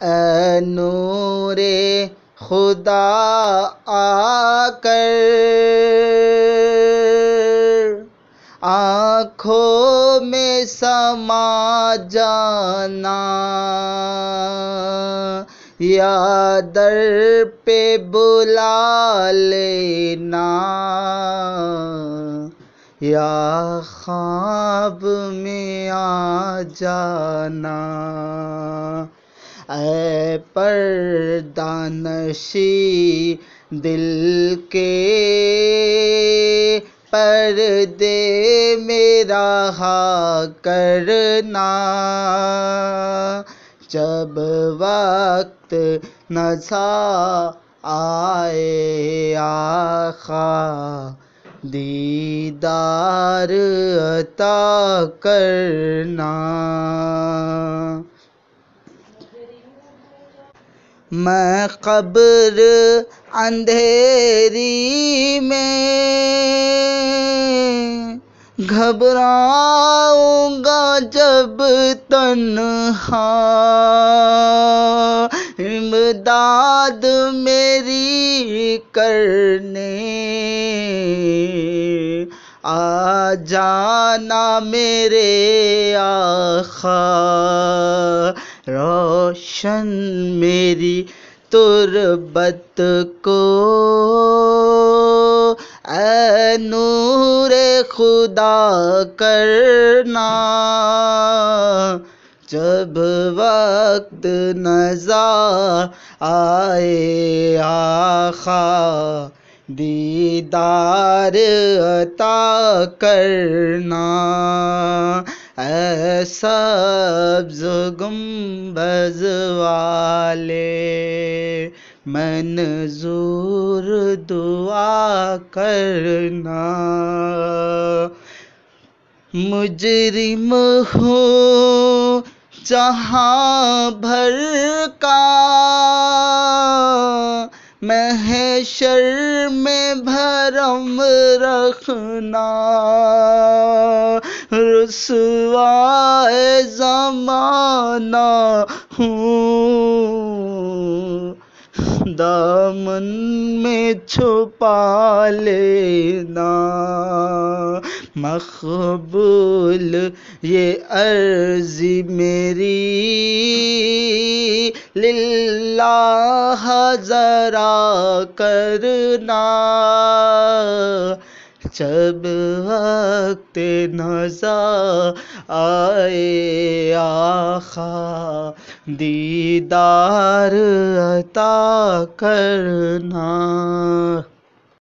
اے نور خدا آ کر آنکھوں میں سما جانا، یا در پہ بلا لینا، یا خواب میں آ جانا۔ اے پردہ نشی دل کے پردے میں رہا کرنا، جب وقت نزا آئے آقا دیدار عطا کرنا۔ میں قبر اندھیری میں گھبراؤں گا جب تنہا، امداد میری کرنے آ جانا میرے آقا، روشن میری تربت کو اے نور خدا کرنا، جب وقت نزا آئے آقا دیدار عطا کرنا۔ اے سبز گنبد والے منظور دعا کرنا، مجرم ہوں جہاں بھر کا محشر میں بھرم رکھنا، رسوائے زمانہ ہوں دامن میں چھپا لینا، مقبول یہ عرض میری للہ ذرا کرنا، جب وقت نزا آئے آقا دیدار عطا کرنا۔